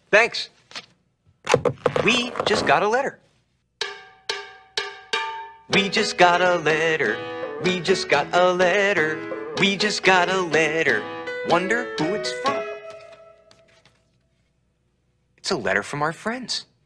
Thanks. We just got a letter. We just got a letter. We just got a letter. We just got a letter. Wonder who it's from. It's a letter from our friends.